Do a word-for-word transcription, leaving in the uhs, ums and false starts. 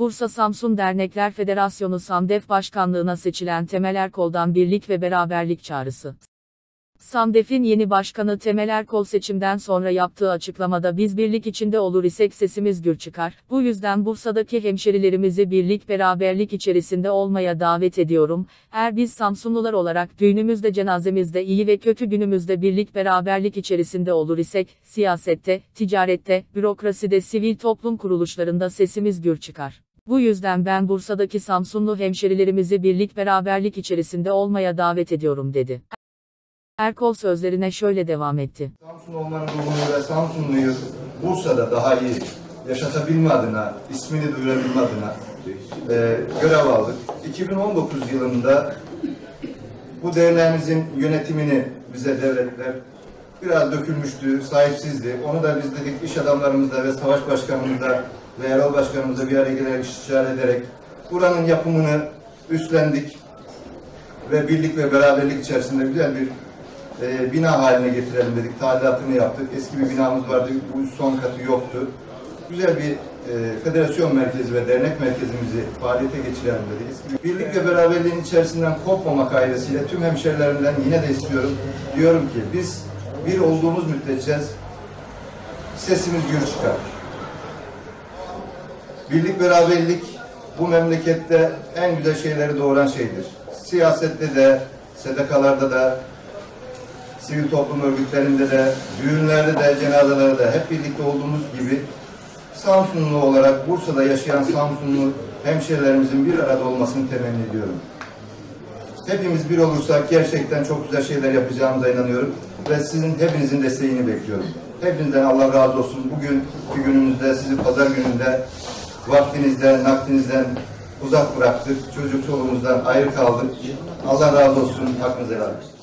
Bursa Samsun Dernekler Federasyonu SAMDEF Başkanlığına seçilen Temel Erkol'dan birlik ve beraberlik çağrısı. SAMDEF'in yeni başkanı Temel Erkol seçimden sonra yaptığı açıklamada biz birlik içinde olur isek sesimiz gür çıkar. Bu yüzden Bursa'daki hemşerilerimizi birlik beraberlik içerisinde olmaya davet ediyorum. Eğer biz Samsunlular olarak düğünümüzde cenazemizde iyi ve kötü günümüzde birlik beraberlik içerisinde olur isek, siyasette, ticarette, bürokraside, sivil toplum kuruluşlarında sesimiz gür çıkar. Bu yüzden ben Bursa'daki Samsunlu hemşerilerimizi birlik beraberlik içerisinde olmaya davet ediyorum dedi. Erkol sözlerine şöyle devam etti. Samsun olmanın ruhunu ve Samsunlu'yu Bursa'da daha iyi yaşatabilme adına, ismini duyurabilme adına e, görev aldık. iki bin on dokuz yılında bu derneğimizin yönetimini bize devrettiler. Biraz dökülmüştü, sahipsizdi. Onu da biz dedik iş adamlarımızla ve savaş başkanımızla ve yerel başkanımızla bir araya gelerek, istişare ederek buranın yapımını üstlendik ve birlik ve beraberlik içerisinde güzel bir E, bina haline getirelim dedik. Tadilatını yaptık. Eski bir binamız vardı. Bu son katı yoktu. Güzel bir e, federasyon merkezi ve dernek merkezimizi faaliyete geçirelim dedik. Eski bir birlik ve beraberliğin içerisinden kopmamak ailesiyle tüm hemşerilerimden yine de istiyorum. Diyorum ki biz bir olduğumuz müddetçe sesimiz gür çıkar. Birlik beraberlik bu memlekette en güzel şeyleri doğuran şeydir. Siyasette de, sedakalarda da, sivil toplum örgütlerinde de, düğünlerde de, cenazelerde de hep birlikte olduğumuz gibi Samsunlu olarak Bursa'da yaşayan Samsunlu hemşehrilerimizin bir arada olmasını temenni ediyorum. Hepimiz bir olursak gerçekten çok güzel şeyler yapacağımıza inanıyorum ve sizin hepinizin desteğini bekliyorum. Hepinizden Allah razı olsun. Bugün bir günümüzde, sizi pazar gününde vaktinizden, nakdinizden uzak bıraktık. Çocuk çoluğumuzdan ayrı kaldık. Allah razı olsun. Hakkınızı helal edin.